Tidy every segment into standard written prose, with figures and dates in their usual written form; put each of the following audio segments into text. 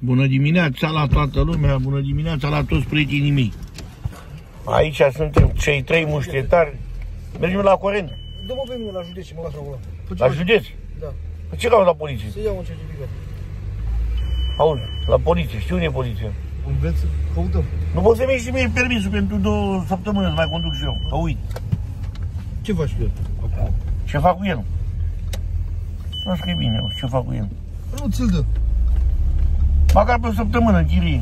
Bună dimineața la toată lumea, bună dimineața la toți prietenii mei. Aici suntem cei 3 muștetari. Mergem la curent. Dă-mă pe mine la județ și mă las acolo. La județ? Da. Ce cauți la poliție? Să iau un certificat. Auzi, la poliție, știu unde e poliția. Vreți să căutăm? Nu poți să-mi ieși mie permisul pentru 2 săptămâni să mai conduc și eu, că uit. Ce faci cu el acum? Ce fac cu el? Nu știu că e bine, ce fac cu el. Nu ți-l dă. Măcar pe o săptămână în chirie.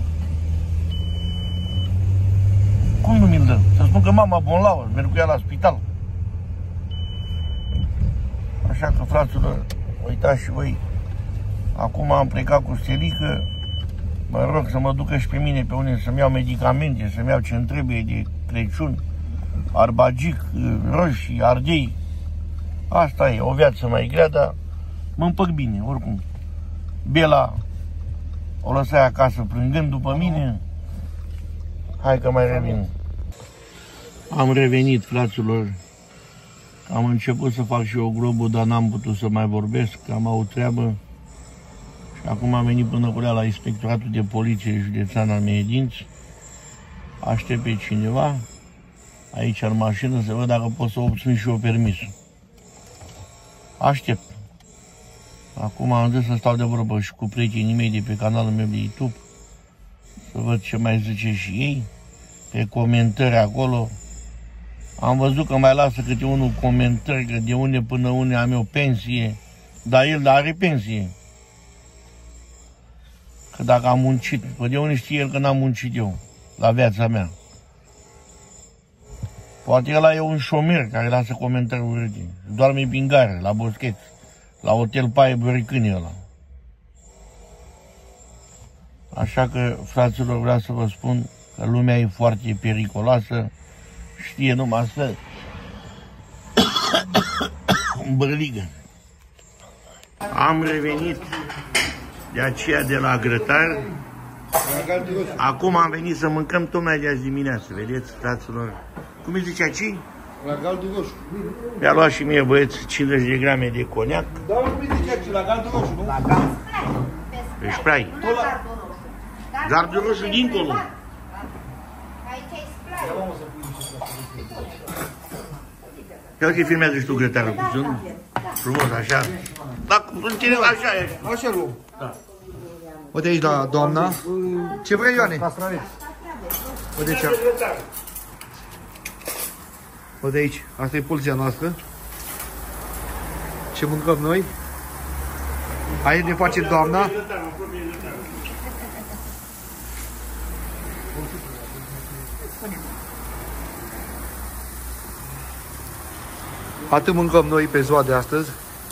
Cum nu mi-l dă? Să spun că mama bolnavă, merg cu ea la spital. Așa că, fraților, uitați și voi. Acum am plecat cu Stelică. Mă rog să mă ducă și pe mine pe unde să-mi iau medicamente, să-mi iau ce-mi trebuie de Crăciun. Arbagic, roșii, ardei. Asta e, o viață mai grea, dar mă împăc bine, oricum. Bela o lăsai acasă plângând după mine. Hai că mai revin. Am revenit, fraților. Am început să fac și eu globul, dar n-am putut să mai vorbesc, că am avut treabă. Și acum am venit până cu ea la Inspectoratul de Poliție Județean al Mehedinți. Aștept pe cineva aici în mașină să văd dacă pot să obțin și eu permisul. Aștept. Acum am zis să stau de vorbă și cu prietenii mei de pe canalul meu de YouTube, să văd ce mai zice și ei, pe comentarii acolo. Am văzut că mai lasă câte unul comentarii, că de unde până unde am eu pensie, dar el are pensie. Că dacă am muncit, că de unde știe el că n-am muncit eu, la viața mea. Poate ăla e un șomer care lasă comentarii urâte, doarme prin gare, la boscheți. La hotel Paie Băricâni ăla. Așa că, fraților, vreau să vă spun că lumea e foarte periculoasă. Știe numai să îmbărligă. Am revenit de aceea de la grătar. Acum am venit să mâncăm tocmai de azi dimineață. Vedeți, fraților? Cum îi zicea ce? La galdul roșu. Mi-a luat și mie, băieți, 50 de grame de coniac. Da, nu mi zicea ce, la galdul roșu, nu? La gard. Pe spray. Nu la gardul roșu. Gardul roșu dincolo. Aici e spray. Ia că filmează și tu grătarul puțin. Frumos, așa. Da, în tine așa e. Așa luăm. Da. Uite aici, da, doamna. Ce vrei, Ioane? Castraveți. Uite aici. Uite aici. Asta e poliția noastră. Ce mâncăm noi? Aici ne face doamna. Atât mâncăm noi pe ziua de astăzi.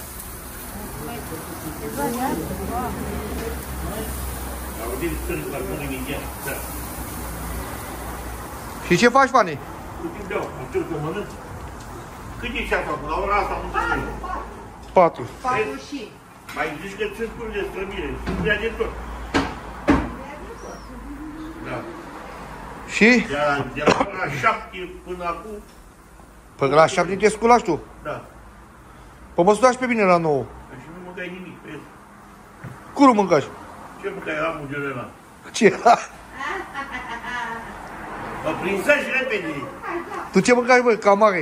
Și ce faci, Fane? Cât e ceasul acum? La ora asta nu se vede. 4. 4 și. Mai zici că sunt curs de străbire, sunt prea de tot. Da. Și? De la ora 7 până acum. Până la 7 te sculași tu? Da. Păi mă sulași pe mine la 9. Și nu mâncai nimic pe el. Cum nu mâncași? Ce mâncai amul de ăla? Ce era? Mă prinsă și repede. Tu ce mâncai, bă, camare?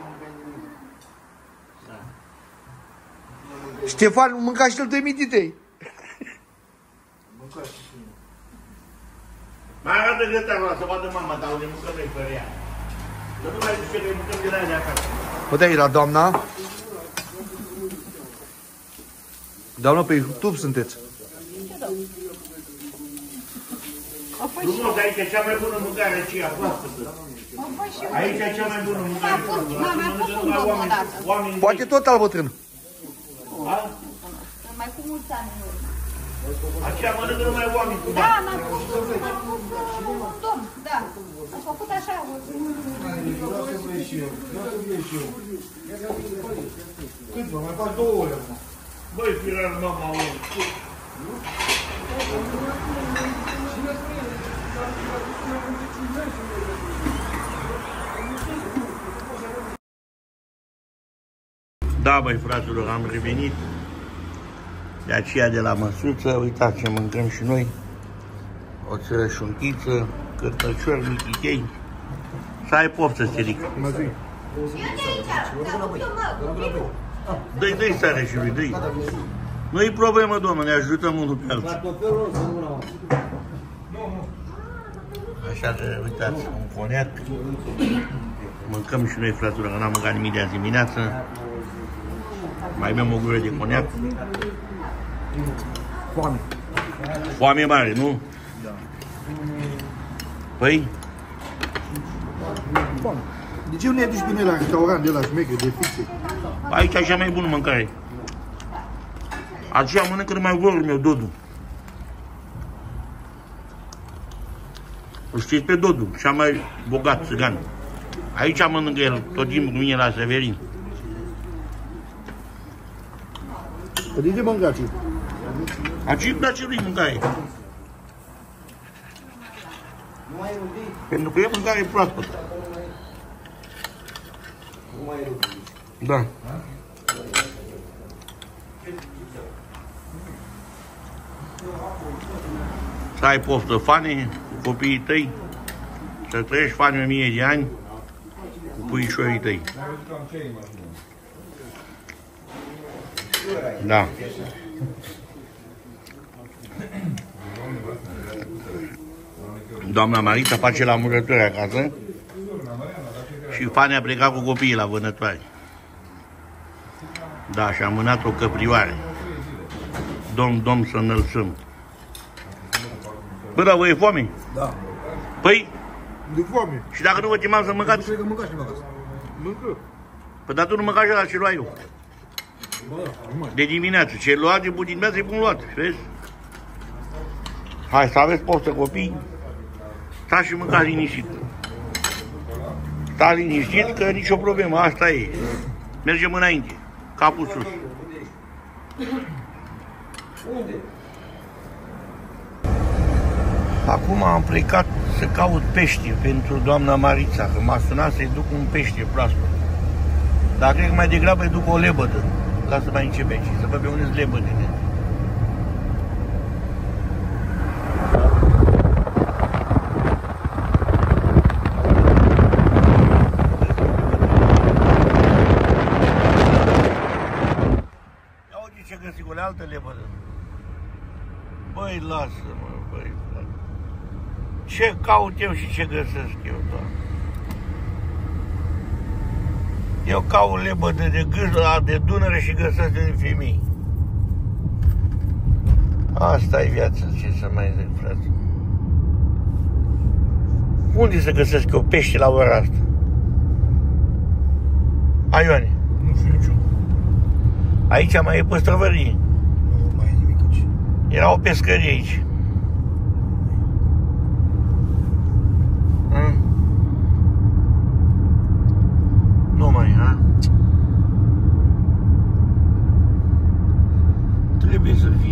Ștefan, mânca și el 2 mititei. Mai arată grătarul ăla, să vadă mama, dar unde mâncăm noi fără ea. Să nu mai zice că mâncăm de la ea de acasă. Uite aici la doamna. Doamna, pe YouTube sunteți. Frumos, aici e cea mai bună mâncare, aceea proaspătă. Aici e cea mai bună mâncare proaspătă. Mama, a fost un domn odată. Poate tot al bătrân. Mai cu mulți ani în urmă. Aceea mănâncă numai oameni cu Da, bani. m-a pus un domn, da. A făcut așa. Cât, mă, mai faci 2 ore acum. Băi, firar mama, om. Da, băi, fraților, am revenit. De aceea de la măsuță, uitați ce mâncăm și noi. oțel, șunchiță, cârtăciori, michichei. Să ai poftă, Stelică. Dă-i stare și lui, dă-i. Nu-i problemă, domnă, ne ajutăm unul pe altul. Așa că, uitați, un coniac. Mâncăm și noi, fratură, că n-am mâncat nimic de azi dimineață. Mai bem o gură de coniac. Foame. Foame mare, nu? Da. Păi? Foame. De ce nu ne duci bine la restaurant de la șmecher, de fixe? Aici e cea mai bună mâncare. Aceea mănâncă numai vorul meu, Dodu. Îl știți pe Dodu, cea mai bogat țigan. Aici mănâncă el tot timpul cu mine la Severin. De ce mâncați? Aici îi place lui mâncare. Pentru că e mâncare proaspătă. Da. Să ai poftă, Fane, cu copiii tăi, să trăiești, Fane, 1000 de ani, cu puișorii tăi. Da. Doamna Marita face la murături acasă și Fane a plecat cu copiii la vânătoare. Da, și a mânat o căprioare. Domn, să înălțăm. Bă, da, vă e foame? Da. Păi? De foame. Și dacă nu vă chemam să mâncați? Cred că mâncați ceva acasă. Mâncă. Păi, dar tu nu mâncați la ce lua eu. De dimineață. Ce lua de dimineață e bun luat, vezi? Hai să aveți poftă, copii. Stați și mâncați liniștit. Stați liniștit că nicio problemă, asta e. Mergem înainte. Capul sus. Acum am plecat să caut pește pentru doamna Marița, că m-a sunat să-i duc un pește proaspăt. Dar cred că mai degrabă îi duc o lebădă. Lasă mai începe aici, să văd pe unde-s lebădele. Ia uite ce găsi, o altă lebădă. Băi, lasă-mă, băi. Ce caut eu și ce găsesc eu, doamne? Eu caut lebădă de gâzla, de Dunăre și găsesc din femei. Asta e viața, ce să mai zic, frate. Unde să găsesc eu pește la ora asta? Aioane? Nu știu nicio. Aici mai e păstrăvărie. Nu mai e nimic aici. Era o pescărie aici. Nu mai, ha? Trebuie să fie.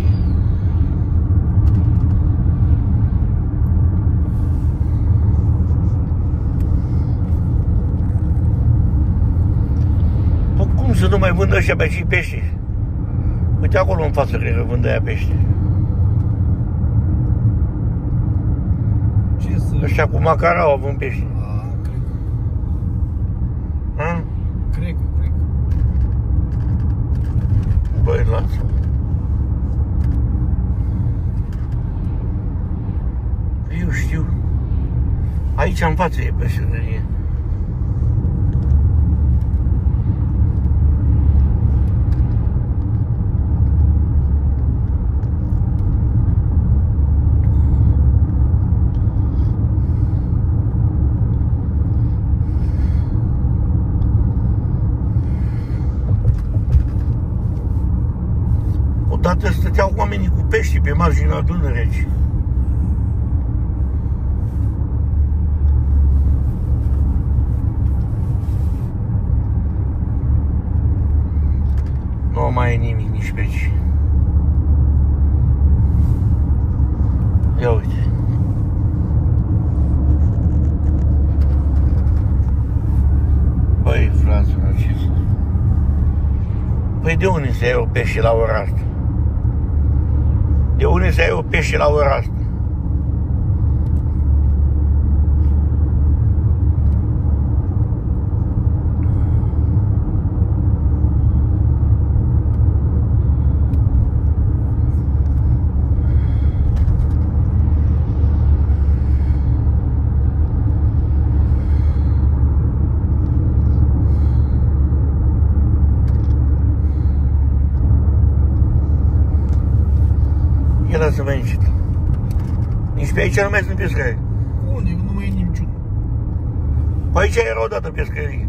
Păi cum să nu mai vândă ăștia pe aici pește? Uite acolo în față, cred că vândă aia pește. Ce să... Ăștia cu macarau vând pește. Cred că. Ha? Cred că. Băi, lasă. Eu știu. Aici în față e pescărie. Odată stăteau oamenii cu pești pe marginea Dunării aici. Nu mai e nimic nici pe aici. Ia uite. Băi, fraților, ce să... Păi de unde să iei o pește la ora asta? De unde să iei o pește la ora asta? Ia lasă-mă încet. Nici pe aici nu mai sunt pescări. Unde? Nu mai e niciun. Pe aici era odată pescărie.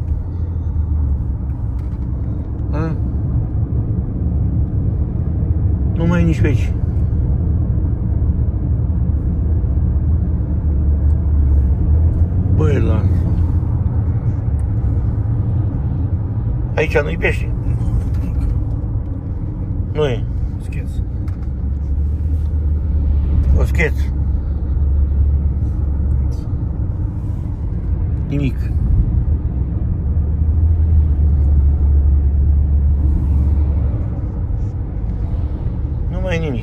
Nu mai e nici pe aici. Băi, lasă. Aici nu-i pește? Nu e. Scheț. O scheț. Nimic. Nu mai e nimic.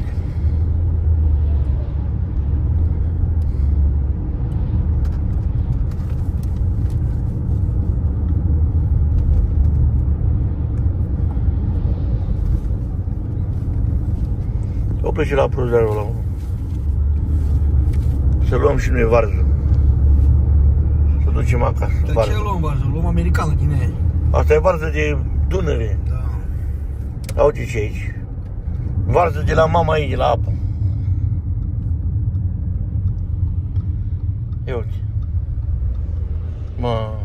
Oprește la pruzarul ăla. Să luăm și noi varză. Să ducem acasă. De ce luăm varză? Luăm americană din aia. Asta e varză de Dunăre. Da. Uite ce aici. Varză de la mama ei, de la apă. Ia uite. Mă.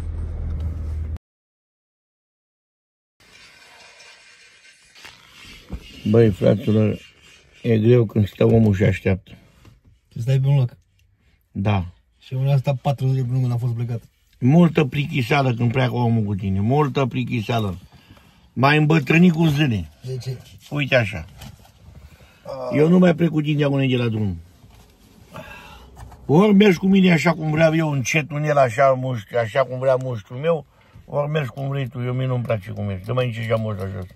Băi, fraților, e greu când stă omul și așteaptă. Să stai pe un loc. Da. Și unul a stat 4 zile până când a fost plecat. Multă plichiseală când pleacă omul cu tine. Multă plichiseală. M-ai îmbătrânit cu zile. De ce? Uite așa. Eu nu mai plec cu tine de la drum. Ori mergi cu mine așa cum vreau eu, încet, un el așa, mușchi, așa cum vrea mușchiul meu, ori mergi cum vrei tu. Eu mie nu-mi place cum mergi. Dă-mai nici geamul ăsta jos.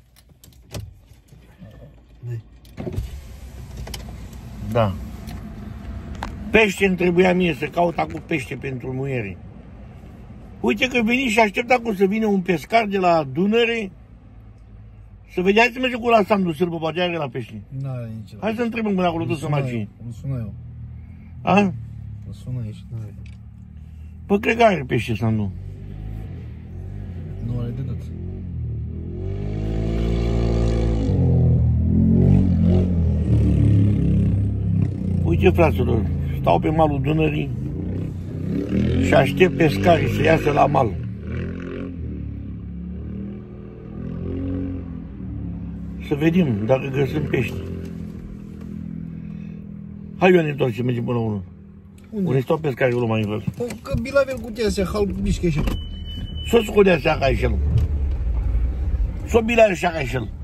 Da. Pește îmi trebuia mie să caut acum pește pentru muiere. Uite că veni și aștept acum să vină un pescar de la Dunăre să vedea, hai să mergem cu la Sandu Sârbă, poate are la pește. N-are nici. Hai să întrebăm până acolo tot să margini. Îl sună eu. A? Îl sună aici, n-are. Păi cred că are pește Sandu. Nu are de dat. Uite, fraților, stau pe malul Dunării și aștept pescarii să iasă la mal. Să vedem dacă găsim pești. Hai, eu ne întorc și mergem până la unul. Unde stau pescarii acolo mai încălzi? Păi că bilavel cu tine astea, hal mișcă și el. S-o scudea seaca aici el. S-o bilare seaca aici el.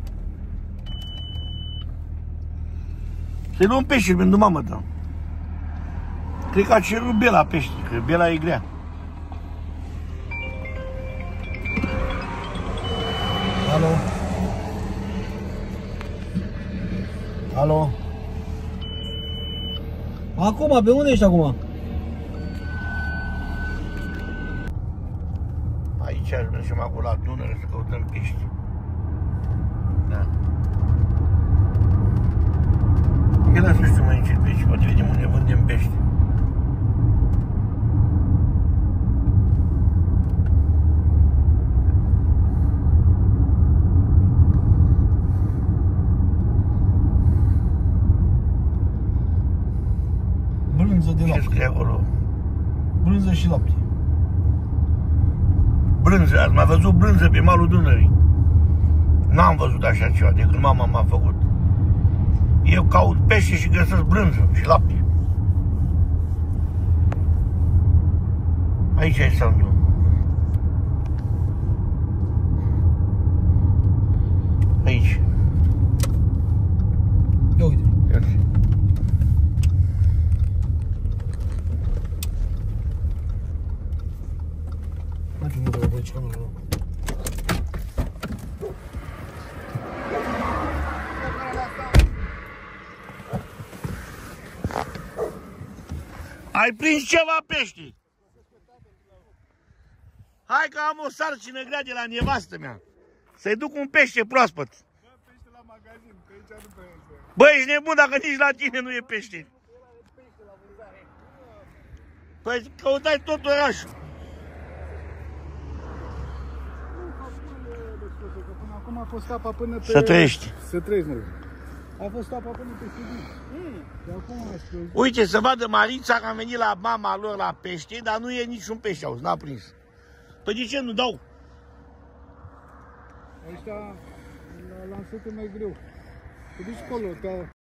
Să-i luăm pește pentru mamă ta. Cred că a cerut Bela pește, că Bela e grea. Alo? Alo? Acum, pe unde ești acum? Aici mergem acolo la Dunăre să căutăm pești. Da. Ia lasă să mai încet pe aici, poate vedem unde vândem pești. Brânză de Ce lapte. scrie acolo? Brânză și lapte. Brânză, ați mai văzut brânză pe malul Dunării? N-am văzut așa ceva de când mama m-a făcut. Eu caut pește și găsesc brânză și lapte. Aici e Sandu. Aici. Ia uite. Ia-ți. Mai fi multe aici, că nu vreau. Ai prins ceva pești? Hai că am o sarcină grea de la nevastă mea. Să-i duc un pește proaspăt. Pește la magazin, că aici nu pe este. Bă, ești nebun dacă nici la tine nu e pește. Păi căutai tot orașul. Până acum a fost apa până pe... Să trăiești. Să trăiești, mă. A fost apa până pe sudit. De acum a scăzut. Uite, să vadă Marița că am venit la mama lor la pește, dar nu e niciun pește, auzi, n-a prins. Păi de ce nu dau? Ăștia l-a lansat mai greu. Te duci acolo,